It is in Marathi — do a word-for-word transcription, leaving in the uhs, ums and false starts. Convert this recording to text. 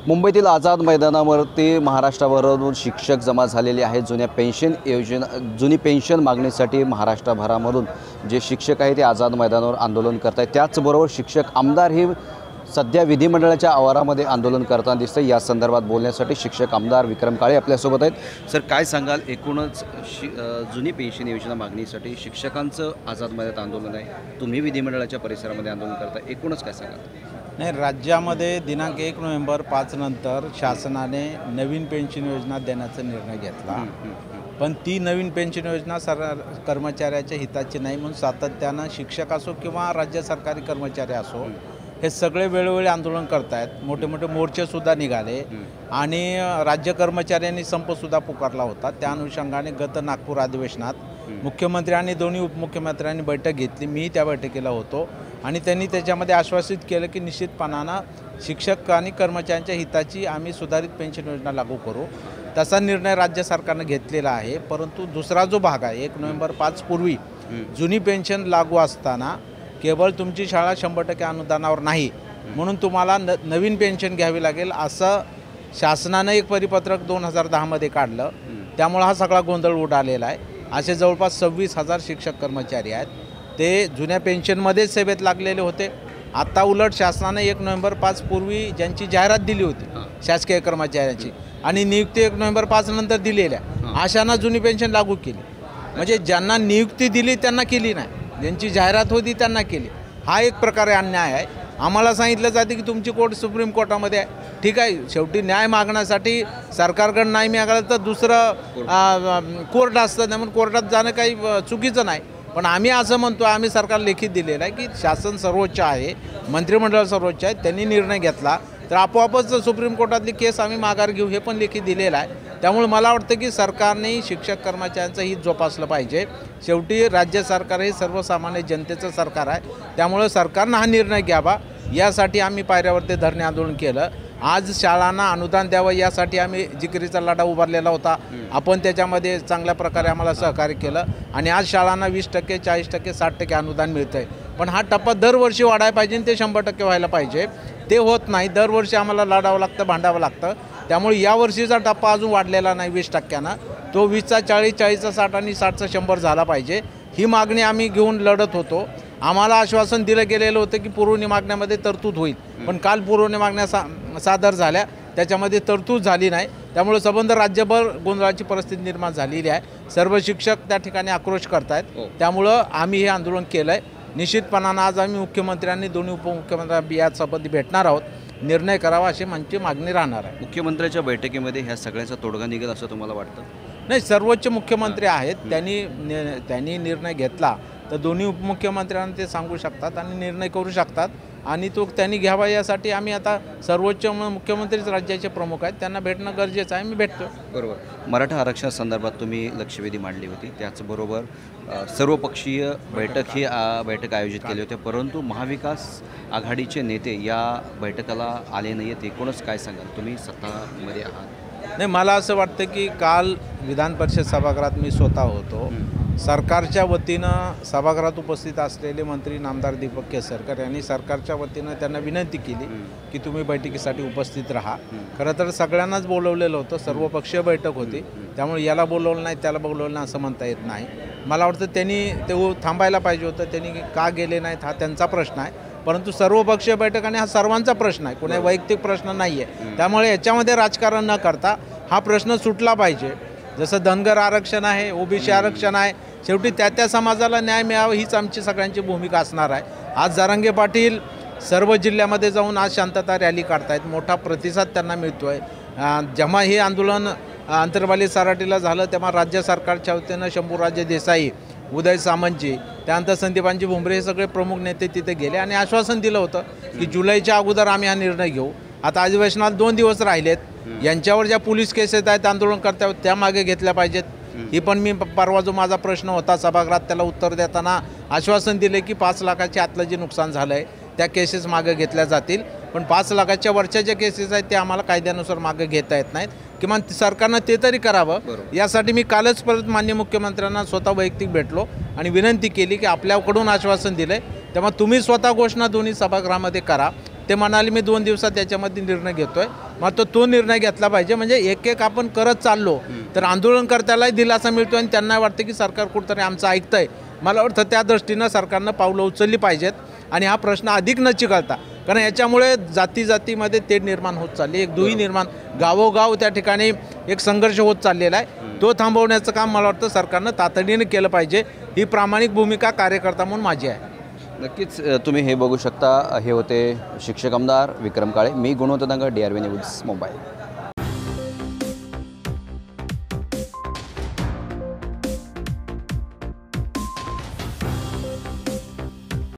मुंबईतील आझाद मैदानावरती महाराष्ट्राभरातून शिक्षक जमा झालेले आहेत। जुन्या पेन्शन योजना जुनी पेन्शन मागणीसाठी महाराष्ट्रभरामधून जे शिक्षक आहेत ते आझाद मैदानावर आंदोलन करत आहेत। त्याचबरोबर शिक्षक आमदार हे सध्या विधिमंडळाच्या आवारामध्ये आंदोलन करताना दिसते। या संदर्भात बोलण्यासाठी शिक्षक आमदार विक्रम काळे आपल्यासोबत आहेत। सर, काय सांगाल, एकूणच जुनी पेन्शन योजना मागणीसाठी शिक्षकांचं आझाद मैदानात आंदोलन आहे, तुम्ही विधिमंडळाच्या परिसरामध्ये आंदोलन करता, एकूणच काय सांगाल? नाही, राज्यामध्ये दिनांक एक नोव्हेंबर पाच नंतर शासनाने नवीन पेन्शन योजना देण्याचा निर्णय घेतला, पण ती नवीन पेन्शन योजना सर कर्मचाऱ्याच्या हिताची नाही म्हणून सातत्यानं शिक्षक असो किंवा राज्य सरकारी कर्मचारी असो हे सगळे वेळोवेळी आंदोलन करत आहेत। मोठे मोठे मोर्चेसुद्धा निघाले आणि राज्य कर्मचाऱ्यांनी संपसुद्धा पुकारला होता। त्या अनुषंगाने गत नागपूर अधिवेशनात मुख्यमंत्री आणि दोन्ही उपमुख्यमंत्र्यांनी बैठक घेतली, मी त्या बैठकीला होतो आणि त्यांनी त्याच्यामध्ये आश्वासित केलं की निश्चितपणानं शिक्षक आणि कर्मचाऱ्यांच्या हिताची आम्ही सुधारित पेन्शन योजना लागू करू। तसा निर्णय राज्य सरकारनं घेतलेला आहे, परंतु दुसरा जो भाग आहे एक नोव्हेंबर पाच पूर्वी जुनी पेन्शन लागू असताना केवळ तुमची शाळा शंभर टक्के अनुदानावर नाही म्हणून तुम्हाला न नवीन पेन्शन घ्यावी लागेल असं शासनानं एक परिपत्रक दोन हजार दहामध्ये काढलं। त्यामुळे हा सगळा गोंधळ उडालेला आहे। असे जवळपास सव्वीस हजार शिक्षक कर्मचारी आहेत, ते जुन्या पेन्शनमध्येच सेवेत लागलेले होते। आता उलट शासनाने एक नोव्हेंबर पाच पूर्वी ज्यांची जाहिरात दिली होती शासकीय कर्मचाऱ्यांची आणि नियुक्ती एक नोव्हेंबर पाच नंतर दिलेल्या अशांना जुनी पेन्शन लागू केली। म्हणजे ज्यांना नियुक्ती दिली त्यांना केली नाही, ज्यांची जाहिरात होती त्यांना केली। हा एक प्रकारे अन्याय आहे। आम्हाला सांगितलं जाते की तुमची कोर्ट सुप्रीम कोर्टामध्ये आहे, ठीक आहे, शेवटी न्याय मागण्यासाठी सरकारकडं नाही मिळालं तर दुसरं कोर्ट असतं, त्यामुळे कोर्टात जाणं काही चुकीचं नाही। पण आम्ही असं म्हणतो, आम्ही सरकार लेखित दिलेलं आहे की शासन सर्वोच्च आहे, मंत्रिमंडळ सर्वोच्च आहे, त्यांनी निर्णय घेतला तर आपोआपच सुप्रीम कोर्टातली केस आम्ही माघार घेऊ हे पण लेखी दिलेलं आहे। त्यामुळे मला वाटतं की सरकारने शिक्षक कर्मचाऱ्यांचं हित जोपासलं पाहिजे। शेवटी राज्य सरकार हे सर्वसामान्य जनतेचं सरकार आहे, त्यामुळे सरकारनं हा निर्णय घ्यावा यासाठी आम्ही पायऱ्यावरती धरणे आंदोलन केलं। आज शाळांना अनुदान द्यावं यासाठी आम्ही जिकिरीचा लढा उभारलेला होता, आपण त्याच्यामध्ये चांगल्या प्रकारे आम्हाला सहकार्य केलं आणि आज शाळांना वीस टक्के चाळीस टक्के साठ टक्के अनुदान मिळतं आहे। पण हा टप्पा दरवर्षी वाढायला पाहिजे, ते शंभर टक्के व्हायला पाहिजे, ते होत नाही। दरवर्षी आम्हाला लढावं लागतं, भांडावं लागतं। त्यामुळे यावर्षीचा टप्पा अजून वाढलेला नाही वीस टक्क्यानं, तो वीसचा चाळीस चाळीसचा साठ आणि साठचा शंभर झाला पाहिजे। ही मागणी आम्ही घेऊन लढत होतो। आम्हाला आश्वासन दिलं गेलेलं होतं की पुरवणी मागण्यामध्ये तरतूद होईल, पण काल पुरवणी मागण्या सा सादर झाल्या, त्याच्यामध्ये तरतूद झाली नाही। त्यामुळे संबंध राज्यभर गोंधळाची परिस्थिती निर्माण झालेली आहे। सर्व शिक्षक त्या ठिकाणी आक्रोश करत आहेत, त्यामुळं आम्ही हे आंदोलन केलं आहे। निश्चितपणानं आज आम्ही मुख्यमंत्र्यांनी दोन्ही उपमुख्यमंत्र्यांना या संबंधी भेटणार आहोत, निर्णय करावा अशी आमची मागणी राहणार आहे। मुख्यमंत्र्यांच्या बैठकीमध्ये ह्या सगळ्याचा तोडगा निघेल असं तुम्हाला वाटतं? नाही, सर्वोच्च मुख्यमंत्री आहेत, त्यांनी त्यांनी निर्णय घेतला तर दोन्ही उपमुख्यमंत्र्यांना ते सांगू शकतात आणि निर्णय करू शकतात आणि तो त्यांनी घ्यावा यासाठी आम्ही आता सर्वोच्च मुख्यमंत्रीच राज्याचे प्रमुख आहेत, त्यांना भेटणं गरजेचं आहे, मी भेटतो। बरोबर। मराठा आरक्षण संदर्भात तुम्ही लक्षवेधी मांडली होती, त्याचबरोबर सर्वपक्षीय बैठक ही बैठक आयोजित केली होती, परंतु महाविकास आघाडीचे नेते या बैठकाला आले नाही आहेत, एकूणच काय सांगाल? तुम्ही सत्तामध्ये आहात। नाही, मला असं वाटतं की काल विधान परिषद सभागृहात मी स्वतः होतो। सरकारच्या वतीनं सभागृहात उपस्थित असलेले मंत्री नामदार दीपक केसरकर यांनी सरकारच्या वतीनं त्यांना विनंती केली की तुम्ही बैठकीसाठी उपस्थित राहा। खरं तर सगळ्यांनाच बोलवलेलं होतं, सर्वपक्षीय बैठक होती, त्यामुळे याला बोलवलं नाही त्याला बोलवलं नाही असं म्हणता येत नाही। मला वाटतं त्यांनी ते थांबायला पाहिजे होतं, त्यांनी का गेले नाहीत हा त्यांचा प्रश्न आहे, परंतु सर्वपक्षीय बैठक आणि हा सर्वांचा प्रश्न आहे, कोणी वैयक्तिक प्रश्न नाही आहे। त्यामुळे याच्यामध्ये राजकारण न करता हा प्रश्न सुटला पाहिजे। जसं धनगर आरक्षण आहे, ओबीसी आरक्षण आहे, शेवटी त्या त्या समाजाला न्याय मिळावा हीच आमची सगळ्यांची भूमिका असणार आहे। आज जरांगे पाटील सर्व जिल्ह्यामध्ये जाऊन आज शांतता रॅली काढतायत, मोठा प्रतिसाद त्यांना मिळतो आहे। जेव्हा हे आंदोलन अंतरवाली सराटीला झालं तेव्हा राज्य सरकारच्या वतीनं शंभूराजे देसाई, उदय सामंतजी, त्यानंतर संदीपांजी भुमरे हे सगळे प्रमुख नेते तिथे गेले आणि आश्वासन दिलं होतं की जुलैच्या अगोदर आम्ही हा निर्णय घेऊ। आता अधिवेशनात दोन दिवस राहिलेत, यांच्यावर ज्या पोलीस केसेस आहेत आंदोलन करतायत त्या मागे घेतल्या पाहिजेत। ही पण मी परवा जो माझा प्रश्न होता सभागृहात त्याला उत्तर देताना आश्वासन दिले की पाच लाखाच्या आतलं जे नुकसान झालं आहे त्या केसेस मागे घेतल्या जातील, पण पाच लाखाच्या वरच्या ज्या केसेस आहेत ते आम्हाला कायद्यानुसार मागे घेता येत नाहीत, किमान सरकारनं ते तरी करावं। यासाठी मी कालच परत माननीय मुख्यमंत्र्यांना स्वतः वैयक्तिक भेटलो आणि विनंती केली की आपल्याकडून आश्वासन दिलं आहे तेव्हा तुम्ही स्वतः घोषणा दोन्ही सभागृहामध्ये करा, ते म्हणाले मी दोन दिवसात त्याच्यामध्ये निर्णय घेतो आहे. मात्र तो निर्णय घेतला पाहिजे. म्हणजे एक एक आपण करत चाललो तर आंदोलनकर्त्यालाही दिलासा मिळतो आणि त्यांना वाटतं की सरकार कुठंतरी आमचं ऐकतं आहे. मला वाटतं त्या दृष्टीनं सरकारनं पावलं उचलली पाहिजेत आणि हा प्रश्न अधिक न चिघळता, कारण याच्यामुळे जाती जातीमध्ये तेढ निर्माण होत चालली, एक दुही निर्माण, गावोगाव त्या ठिकाणी एक संघर्ष होत चाललेला आहे. तो थांबवण्याचं काम मला वाटतं सरकारनं तातडीने केलं पाहिजे. ही प्रामाणिक भूमिका कार्यकर्ता म्हणून माझी आहे. नक्कीच अ, तुम्ही हे बघू शकता. हे होते शिक्षक आमदार विक्रम काळे. मी Gunwant Danga, D R V news Mumbai.